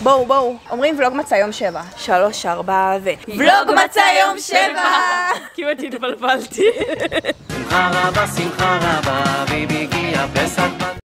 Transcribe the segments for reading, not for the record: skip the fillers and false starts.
בואו. אומרים ולוג מצא יום 7. 3, 4 ו... ולוג מצא יום 7! כמעט התבלבלתי. שמחה רבה, והגיע פסח.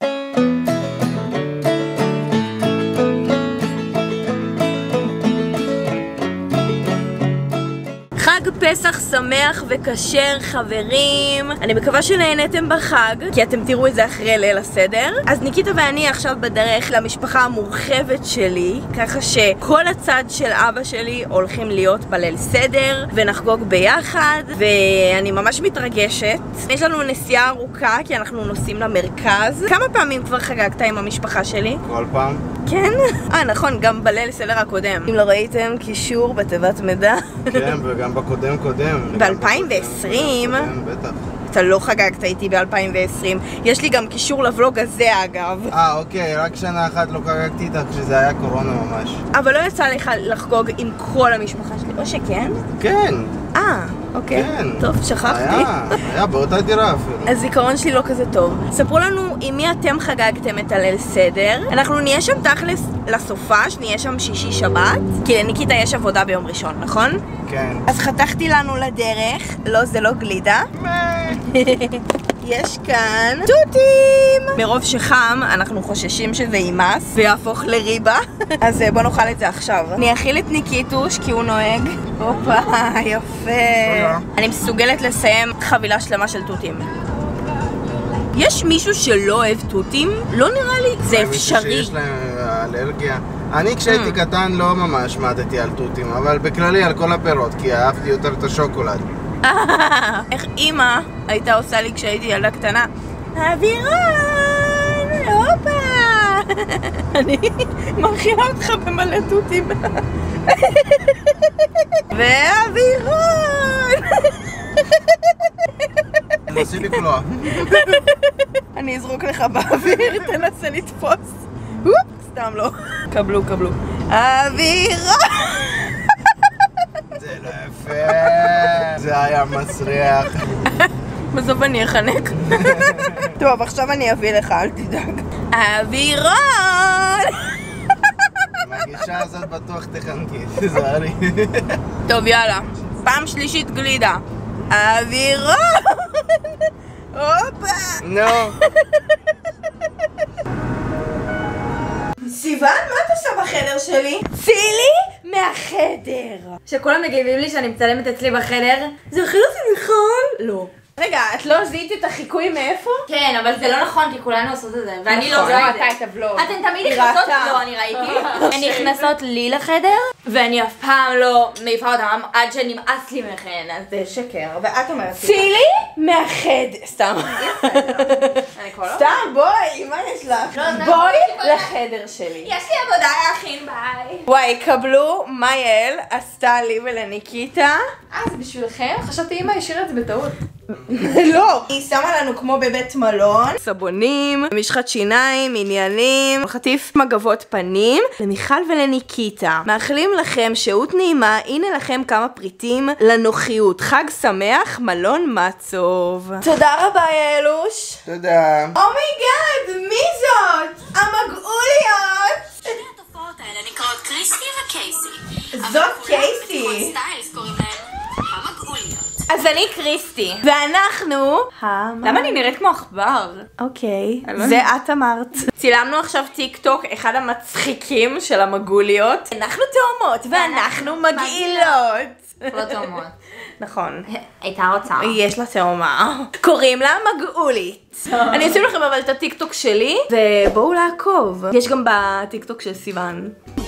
חג פסח שמח וכשר חברים. אני מקווה שנהנתם בחג, כי אתם תראו את זה אחרי ליל הסדר. אז ניקיטה ואני עכשיו בדרך למשפחה המורחבת שלי, ככה שכל הצד של אבא שלי הולכים להיות בליל סדר ונחגוג ביחד, ואני ממש מתרגשת. יש לנו נסיעה ארוכה כי אנחנו נוסעים למרכז. כמה פעמים כבר חגגת עם המשפחה שלי? כל פעם. כן? נכון, גם בליל סדר הקודם. אם לא ראיתם, קישור בתיבת מידע. כן, וגם בקודם. ב-2020? כן, בטח. אתה לא חגגת איתי ב-2020. יש לי גם קישור לבלוג הזה אגב. אוקיי, רק שנה אחת לא חגגתי איתך כשזה היה קורונה ממש. אבל לא יצא לך לחגוג עם כל המשפחה שלי, או שכן? כן. אוקיי. כן. טוב, שכחתי. היה באותה דירה אפילו. הזיכרון שלי לא כזה טוב. ספרו לנו עם מי אתם חגגתם את הליל סדר. אנחנו נהיה שם תכלס לסופש, נהיה שם שישי שבת, כי לניקיטה יש עבודה ביום ראשון, נכון? כן. אז חתכתי לנו לדרך. לא, זה לא גלידה. יש כאן תותים! מרוב שחם אנחנו חוששים שזה יימס ויהפוך לריבה. אז בוא נאכל את זה עכשיו. אני אכיל את ניקיטוש כי הוא נוהג. הופה, יפה. אני מסוגלת לסיים חבילה שלמה של תותים. יש מישהו שלא אוהב תותים? לא נראה לי. זה אפשרי. מישהו שיש להם אלרגיה. אני כשהייתי קטן לא ממש מעדתי על תותים, אבל בכללי על כל הפירות, כי אהבתי יותר את השוקולד. איך אמא הייתה עושה לי כשהייתי ילדה קטנה? אבירון! הופה! אני מרחיבה אותך במלא תותים. ואבירון! תנסי לבלוע. אני אזרוק לך באוויר, תנסה לתפוס. סתם לא. קבלו. אבירון! זה לא יפה. זה היה מסריח. בסוף אני אחנק. טוב, עכשיו אני אביא לך, אל תדאג. אבירון! מהגישה הזאת בטוח תחנקי, תזהרי. טוב, יאללה. פעם שלישית גלידה. אבירון! הופה! נו. סיוון, מה את עושה בחדר שלי? צילי מהחדר. שכולם מגיבים לי שאני מצלמת אצלי בחדר. זה החדר שלי נכון? לא. רגע, את לא זיהית את החיקוי מאיפה? כן, אבל זה לא נכון, כי כולנו עושות את זה. ואני לא נכון. זוהה ראתה את הבלוג. אתן תמיד נכנסות, לא, אני ראיתי. הן נכנסות לי לחדר, ואני אף פעם לא מעיפה אותם עד שנמאס לי מכן. אז זה שקר, ואת אומרת צילי מהחדר. סתם. סתם, בואי, מה יש לך? בואי לחדר שלי. יש לי עבודה להכין, ביי. וואי, קבלו מה יעל עשתה לי ולניקיטה. אז בשבילכם? חשבתי אמא השאירה את זה בטעות. לא, היא שמה לנו כמו בבית מלון סבונים, משחת שיניים, עניינים, חטיף מגבות פנים. למיכל ולניקיטה מאחלים לכם שהות נעימה. הנה לכם כמה פריטים לנוחיות. חג שמח, מלון מצוב. תודה רבה יעלוש. תודה. אומייגאד, מי זאת? המגעוליות. שני התופעות האלה נקראות קריסטי וקייסי. זאת קייסי. סטיילס קוראים להן המגעוליות. אז אני קריסטי. ואנחנו... למה אני נראית כמו עכבר? אוקיי, זה את אמרת. צילמנו עכשיו טיק טוק, אחד המצחיקים של המגעוליות. אנחנו תאומות ואנחנו מגעילות. לא תאומות. נכון. הייתה רוצה. יש לה תאומה. קוראים לה מגעולית. אני אשים לכם אבל את הטיק טוק שלי, ובואו לעקוב. יש גם בטיק טוק של סיוון.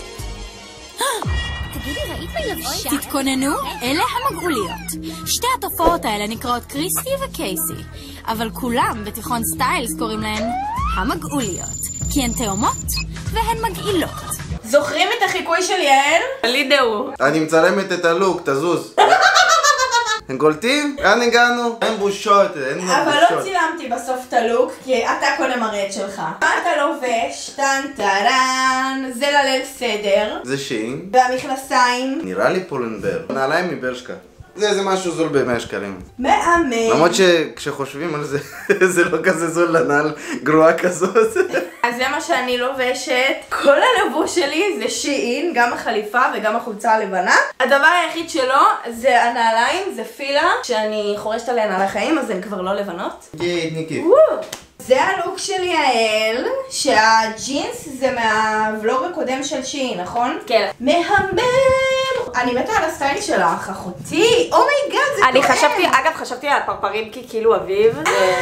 תתכוננו, אלה המגעוליות. שתי התופעות האלה נקראות קריסטי וקייסי, אבל כולם בתיכון סטיילס קוראים להן המגעוליות, כי הן תאומות והן מגעילות. זוכרים את החיקוי של יעל? לידאו. אני מצלמת את הלוק, תזוז. הם קולטים? לאן הגענו? אין בושות, אין בושות. אבל לא צילמתי בסוף את הלוק, כי אתה קודם מראה את שלך. מה אתה לובש? טן טרן. זה לליל סדר. זה שין. והמכנסיים. נראה לי פולנבר. נעליים מברשקה. זה איזה משהו זול ב100 שקלים. מהמם. למרות שכשחושבים על זה, זה לא כזה זול לנעל גרועה כזאת. אז זה מה שאני לובשת. כל הלבוש שלי זה שיעין, גם החליפה וגם החולצה הלבנה. הדבר היחיד שלו זה הנעליים, זה פילה, שאני חורשת עליהן על החיים, אז הן כבר לא לבנות. ניקי. זה הלוק שלי האל, שהג'ינס זה מהוולוג הקודם של שיעין, נכון? כן. מהמם! אני מתה על הסטייל שלך, אחותי! אומייגאד, זה טועה! אני חשבתי, אגב, חשבתי על פרפרים כאילו אביב.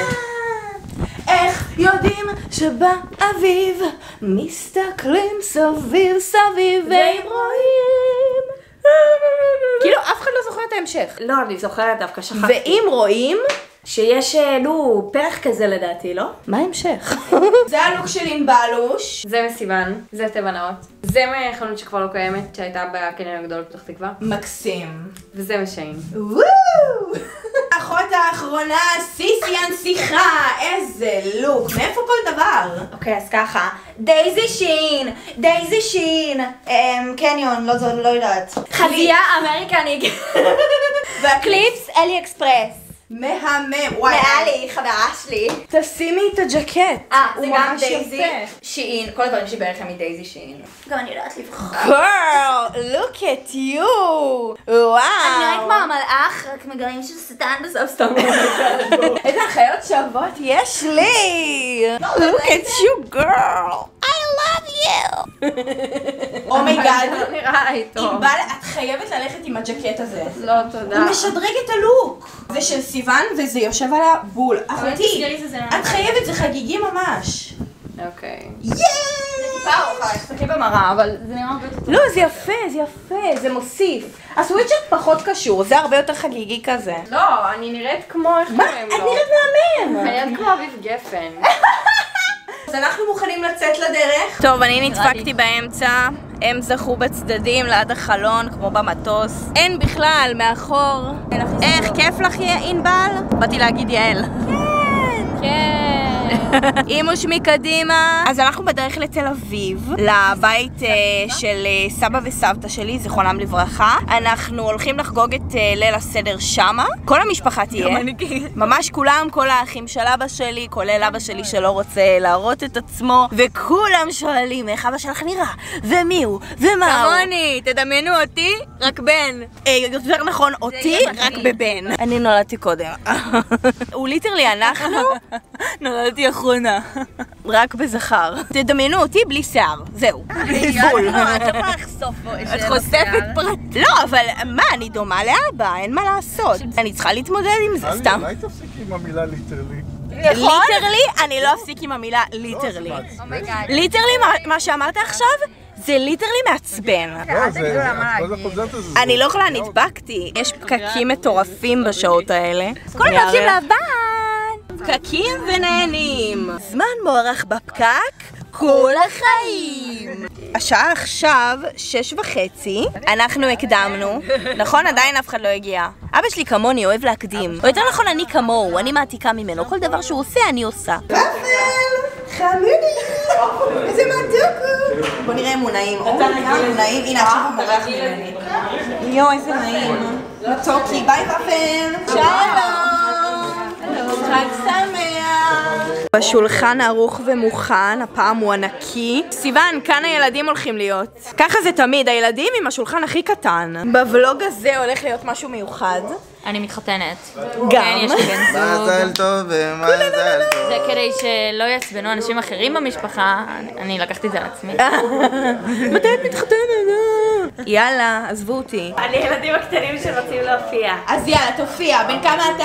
איך יודעים שבאביב מסתכלים סביב סביב והם רואים? כאילו אף אחד לא זוכר את ההמשך. לא, אני זוכרת דווקא, שכחתי. ואם רואים? שיש, פרח כזה לדעתי, לא? מה ההמשך? זה הלוק של ענבלוש. זה מסיוון, זה טבע נאות. זה מחנות שכבר לא קיימת, שהייתה בקניון הגדול בפתח תקווה. מקסים. וזה משיין. וואו! האחות האחרונה, סיסיאן שיחה, איזה לוק, מאיפה כל דבר? אוקיי, אז ככה, דייזי שין, קניון, לא יודעת. חזייה אמריקנית. והקליפס אלי אקספרס. מהמם, וואי. מעלי, חברה שלי. תשימי את הג'קט. זה גם דייזי שין, כל הדברים שלי בערך הם מדייזי שין. גם אני יודעת לבחור. Girl, look at you. וואו. אני נראית כמו המלאך, רק מגעים של שטן בסוף סתם. איזה אחיות שוות יש לי. Look at you, girl. I love you. אומייגאד. נראה איתו. ענבל, את חייבת ללכת עם הג'קט הזה. לא, תודה. הוא משדרג את הלוק. זה של סיוון וזה יושב עליה בול. אחותי, תסגרי זה את חייבת, זה חגיגי ממש. אוקיי. יאיי! טיפה ארוכה, תסתכלי במראה, אבל זה נראה הרבה יותר טוב. לא, זה יפה, זה מוסיף. הסוויצ'ר פחות קשור, זה הרבה יותר חגיגי כזה. לא, אני נראית כמו, איך מה? קוראים את לו? נראית מהמם. אני נראית כמו אביב גפן. אז אנחנו מוכנים לצאת לדרך. טוב, אני נדפקתי באמצע. הם זכו בצדדים ליד החלון, כמו במטוס. אין בכלל, מאחור. איך, כיף לך ענבל? באתי להגיד יעל. כן. אימוש מקדימה. אז אנחנו בדרך לתל אביב, לבית של סבא וסבתא שלי, זיכרונם לברכה. אנחנו הולכים לחגוג את ליל הסדר שמה. כל המשפחה תהיה. ממש כולם, כל האחים של אבא שלי, כולל אבא שלי שלא רוצה להראות את עצמו. וכולם שואלים איך אבא שלך נראה, ומי הוא, ומה הוא. כמוני, תדמיינו אותי, רק בן. יותר נכון, אותי, רק בבן. אני נולדתי קודם. הוא ליטרלי אנחנו. נולדתי אחרונה. רק בזכר. תדמיינו אותי בלי שיער. זהו. בול. את חושפת פרט. לא, אבל מה, אני דומה לאבא, אין מה לעשות. אני צריכה להתמודד עם זה, סתם. אולי תפסיקי עם המילה ליטרלי. ליטרלי? אני לא אפסיק עם המילה ליטרלי. ליטרלי, מה שאמרת עכשיו? זה ליטרלי מעצבן. אני לא יכולה, נדבקתי. יש פקקים מטורפים בשעות האלה. כולם יוצאים לבן! פקקים ונהנים. זמן מוערך בפקק כל החיים. השעה עכשיו 6:30. אנחנו הקדמנו. נכון? עדיין אף אחד לא הגיע. אבא שלי כמוני אוהב להקדים. או יותר נכון, אני כמוהו. אני מעתיקה ממנו. כל דבר שהוא עושה, אני עושה. חמודי! איזה מתוק! בוא נראה אם הוא נעים. נעים. הנה, עכשיו הוא מורח ממני. יואו, איזה נעים. מתוקי, ביי ופל! שלום! חג שמח! בשולחן ערוך ומוכן, הפעם הוא ענקי. סיוון, כאן הילדים הולכים להיות. ככה זה תמיד, הילדים עם השולחן הכי קטן. בוולוג הזה הולך להיות משהו מיוחד. אני מתחתנת. גם. יש לי בן זוג. מזל טוב ומזל טוב. זה כדי שלא יעצבנו אנשים אחרים במשפחה, אני לקחתי את זה על עצמי. מתי את מתחתנת? יאללה, עזבו אותי. אני ילדים הקטנים שרוצים להופיע. אז יאללה, תופיע. בן כמה אתה?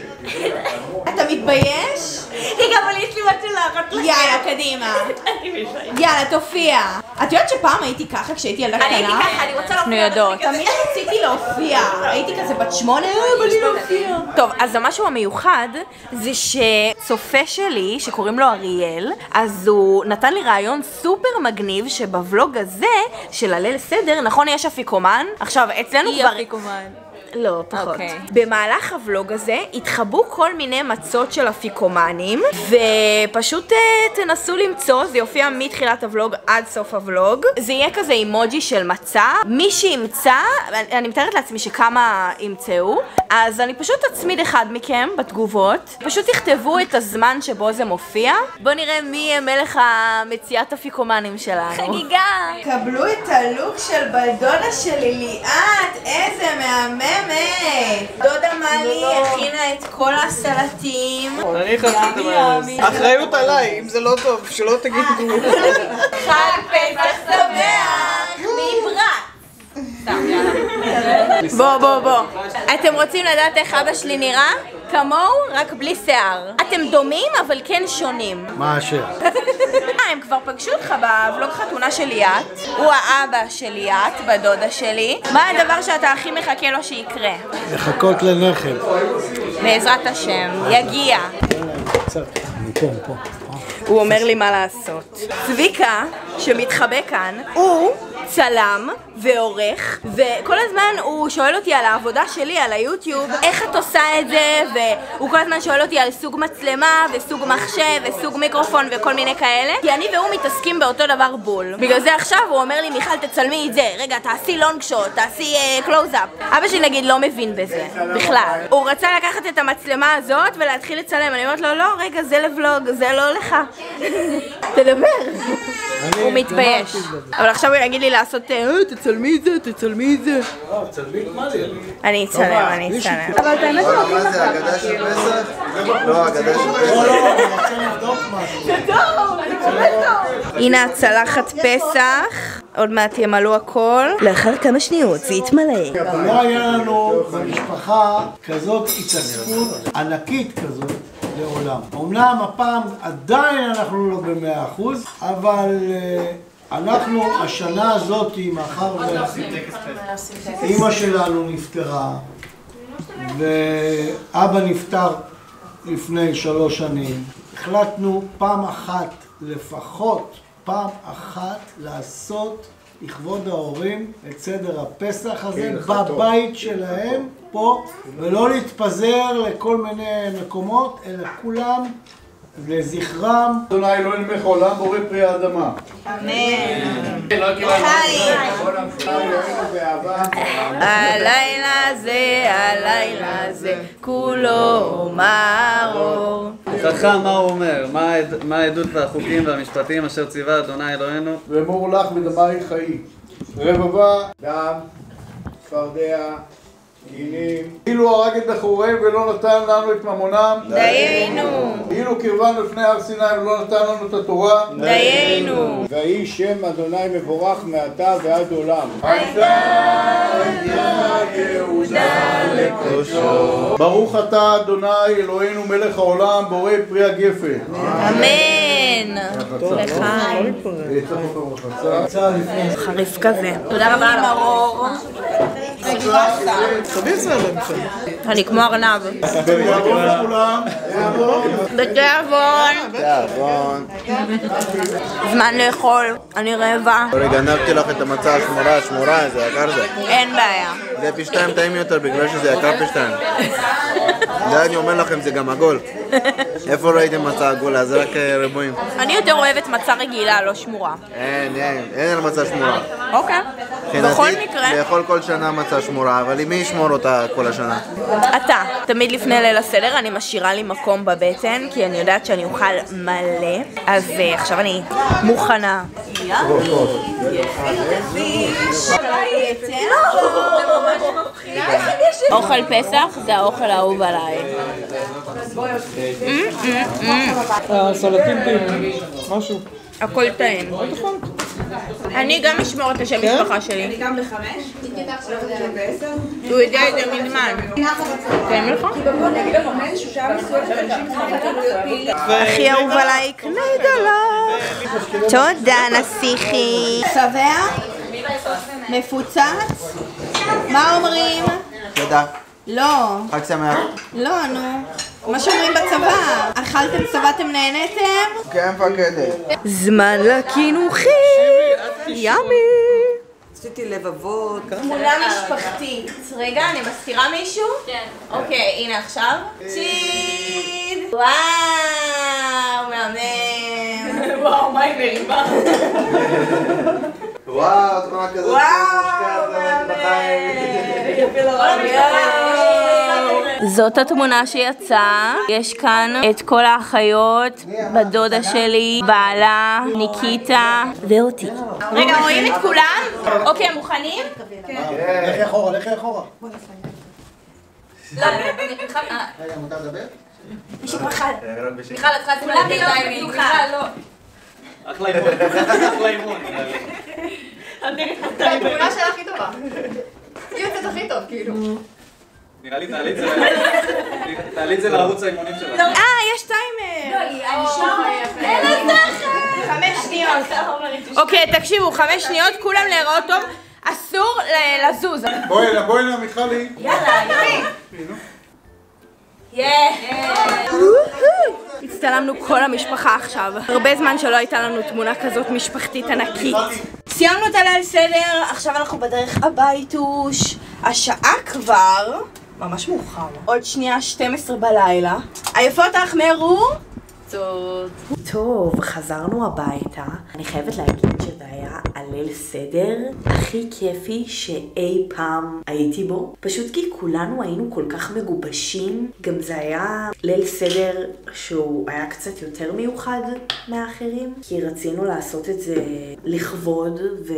אתה מתבייש? גם אני יש לי בת של לאחת לכם. יאללה, קדימה. יאללה, תופיע. את יודעת שפעם הייתי ככה כשהייתי ילדה קטנה? אני הייתי ככה, אני רוצה להופיע. תמיד רציתי להופיע. הייתי כזה בת 8, בא לי להופיע. טוב, אז המשהו המיוחד זה שצופה שלי, שקוראים לו אריאל, אז הוא נתן לי רעיון סופר מגניב שבוולוג הזה של הליל סדר, נכון, יש אפיקומן? עכשיו, אצלנו כבר... לא, פחות. אוקיי. במהלך הוולוג הזה התחבאו כל מיני מצות של אפיקומנים, ופשוט תנסו למצוא, זה יופיע מתחילת הוולוג עד סוף הוולוג. זה יהיה כזה אימוג'י של מצה. מי שימצא, אני מתארת לעצמי שכמה ימצאו, אז אני פשוט אצמיד אחד מכם בתגובות. פשוט תכתבו את הזמן שבו זה מופיע. בואו נראה מי יהיה מלך המציאת אפיקומנים שלנו. חגיגה! קבלו את הלוק של בלדודה שלי ליאת, איזה מהממת! דודה מלי הכינה את כל הסלטים. אני חייבת את האחריות עליי, אם זה לא טוב, שלא תגידו. חג פסח שמח! מברק! בוא. אתם רוצים לדעת איך אבא שלי נראה? כמוהו, רק בלי שיער. אתם דומים, אבל כן שונים. מה השם? הם כבר פגשו אותך בוולוג חתונה של ליאת. הוא האבא של ליאת, בדודה שלי. מה הדבר שאתה הכי מחכה לו שיקרה? לחכות לנכד. בעזרת השם, יגיע. אני פה. הוא אומר לי מה לעשות. צביקה, שמתחבא כאן, הוא צלם ועורך, וכל הזמן הוא שואל אותי על העבודה שלי, על היוטיוב, איך את עושה את זה, והוא כל הזמן שואל אותי על סוג מצלמה, וסוג מחשב, וסוג מיקרופון, וכל מיני כאלה, כי אני והוא מתעסקים באותו דבר בול. בגלל זה עכשיו הוא אומר לי, מיכל תצלמי את זה, רגע, תעשי לונג שוט, תעשי קלוז-אפ. אבא שלי נגיד לא מבין בזה, בכלל. הוא רצה לקחת את המצלמה הזאת ולהתחיל לצלם, אני אומרת לו, לא, רגע, זה לבלוג, זה לא לך. תדבר. הוא מתבייש. אבל עכשיו הוא יגיד לי לעשות, תצלמי את זה, תצלמי את זה. אני אצלם. אבל באמת הוא מה זה, הגדה של פסח? לא, הגדה של פסח. הנה הצלחת פסח, עוד מעט ימלאו הכל. לאחר כמה שניות זה יתמלא. לא היה לנו במשפחה כזאת התעסקות ענקית כזאת לעולם. אומנם הפעם עדיין אנחנו לא ב100%, אבל אנחנו השנה הזאת, מאחר ואמא שלנו נפטרה ואבא נפטר לפני 3 שנים, החלטנו פעם אחת, לפחות פעם אחת, לעשות לכבוד ההורים את סדר הפסח הזה בבית שלהם פה, ולא להתפזר לכל מיני מקומות, אלא כולם לזכרם. אדוני אלוהינו מלך העולם בורא פרי האדמה. אמן. הלילה זה, כולו מאור. חכם מה הוא אומר? מה העדות והחוקים והמשפטים אשר ציווה אדוני אלוהינו? ואמור לך בדמי חיי. רבבה, דם, צפרדע, גינים. אילו הרג את בחוריהם ולא נתן לנו את ממונם. דיינו. אילו קרבנו לפני הר סיני ולא נתן לנו את התורה. דיינו. ויהי שם אדוני מבורך מעתה ועד עולם. ברוך אתה אדוני אלוהינו מלך העולם בורא פרי הגפן. אמן. לחיים. חריף כזה. תודה רבה על הרור. אני כמו ארנב. בתיאבון. זמן לאכול, אני רעבה. גנבתי לך את המצה השמורה, זה יקר זה. אין בעיה. זה פי 2 טעים יותר בגלל שזה יקר פי 2. זה אני אומר לכם, זה גם עגול. איפה ראיתם מצה עגולה? זה רק ריבועים. אני יותר אוהבת מצה רגילה, לא שמורה. אין על מצה שמורה. אוקיי. בכל מקרה. לאכול כל שנה מצה שמורה, אבל מי ישמור אותה כל השנה? אתה. תמיד לפני ליל הסדר אני משאירה לי מקום בבטן, כי אני יודעת שאני אוכל מלא. אז עכשיו אני מוכנה. אוכל פסח זה האוכל האהוב עליי. הסלטים טעים, משהו. הכל טעים. אני גם אשמור את השם משפחה שלי. אני גם ב5. הוא יודע את זה מזמן. טעים לך? הכי אהוב עליי, קנייד עליך. תודה נסיכי. שבע? מפוצץ? מה אומרים? תודה. לא. חג שמח. לא, נו. מה שאומרים בצבא? אכלתם, צבאתם, נהנתם? כן, מפקדת. זמן לקינוחים! ימי! עשיתי לבבות. תמונה משפחתית. רגע, אני מזכירה מישהו? כן. אוקיי, הנה עכשיו. צ'יד! וואו, מהמם. וואו, מה היא מרימה? וואו, תמונה כזאת. וואו, זאת התמונה שיצאה. יש כאן את כל האחיות, בדודה שלי, בעלה, ניקיטה ואותי. רגע, רואים את כולם? אוקיי, מוכנים? לכי אחורה, לכי אחורה. לא, רגע, מותר לדבר? מישהו מיכל. מיכל, את צריכה כולם בינתיים, מיכל, לא. אחלה אימון, אחלה אימון. התמונה שלה הכי טובה. היא יוצאת הכי טוב, כאילו. נראה לי תעלי את זה לערוץ האימונים שלך. יש טיימר. אני שומעת. אין לזה 5 שניות. אוקיי, תקשיבו, 5 שניות, כולם להיראות טוב. אסור לזוז. בואי הנה, מיכלי. יאללה, הצטלמנו כל המשפחה עכשיו. הרבה זמן שלא הייתה לנו תמונה כזאת משפחתית ענקית. סיימנו את הליל סדר, עכשיו אנחנו בדרך הביתוש. השעה כבר ממש מאוחר. עוד שנייה 12 בלילה. היפות החמרו? טוב, חזרנו הביתה. אני חייבת להגיד שזה היה הליל סדר הכי כיפי שאי פעם הייתי בו. פשוט כי כולנו היינו כל כך מגובשים. גם זה היה ליל סדר שהוא היה קצת יותר מיוחד מהאחרים. כי רצינו לעשות את זה לכבוד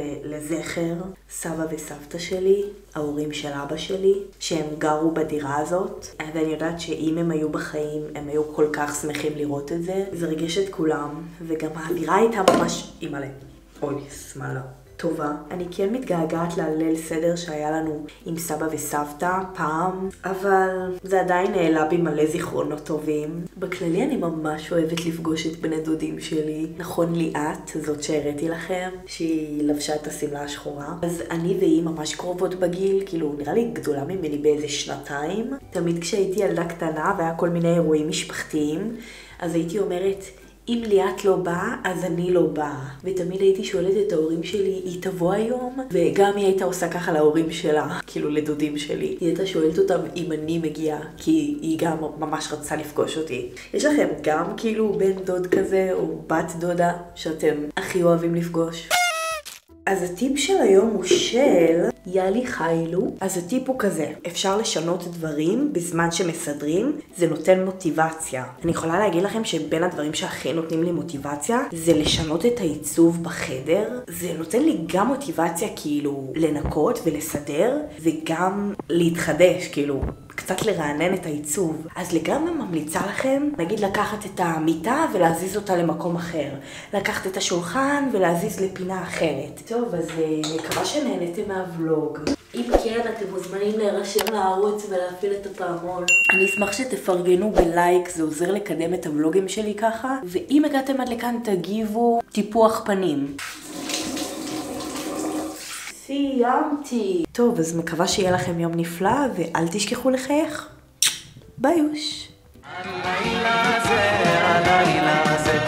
ולזכר סבא וסבתא שלי, ההורים של אבא שלי, שהם גרו בדירה הזאת. ואני יודעת שאם הם היו בחיים, הם היו כל כך שמחים לראות את זה. זה ריגש את כולם, וגם האווירה הייתה ממש אימא'לה. אוי, שמאלה. טובה. אני כן מתגעגעת לליל סדר שהיה לנו עם סבא וסבתא פעם, אבל זה עדיין העלה בי מלא זיכרונות טובים. בכללי אני ממש אוהבת לפגוש את בני דודים שלי. נכון ליאת, זאת שהראיתי לכם, שהיא לבשה את השמלה השחורה. אז אני והיא ממש קרובות בגיל, כאילו נראה לי גדולה ממני באיזה 2. תמיד כשהייתי ילדה קטנה והיה כל מיני אירועים משפחתיים, אז הייתי אומרת, אם ליאת לא באה, אז אני לא באה. ותמיד הייתי שואלת את ההורים שלי, היא תבוא היום? וגם היא הייתה עושה ככה להורים שלה, כאילו לדודים שלי. היא הייתה שואלת אותם אם אני מגיעה, כי היא גם ממש רצה לפגוש אותי. יש לכם גם כאילו בן דוד כזה, או בת דודה, שאתם הכי אוהבים לפגוש? אז הטיפ של היום הוא של יאלי חיילו. אז הטיפ הוא כזה, אפשר לשנות דברים בזמן שמסדרים, זה נותן מוטיבציה. אני יכולה להגיד לכם שבין הדברים שהכי נותנים לי מוטיבציה, זה לשנות את העיצוב בחדר. זה נותן לי גם מוטיבציה כאילו לנקות ולסדר, וגם להתחדש, כאילו קצת לרענן את העיצוב. אז לגמרי ממליצה לכם, נגיד לקחת את המיטה ולהזיז אותה למקום אחר. לקחת את השולחן ולהזיז לפינה אחרת. טוב, אז מקווה שנהנתם מהוולוג. אם כן, אתם מוזמנים להירשם לערוץ ולהפעיל את הפעמון. אני אשמח שתפרגנו בלייק, זה עוזר לקדם את הוולוגים שלי ככה. ואם הגעתם עד לכאן תגיבו טיפוח פנים. סיימתי. טוב, אז מקווה שיהיה לכם יום נפלא, ואל תשכחו לחייך. ביוש. הלילה זה, הלילה זה.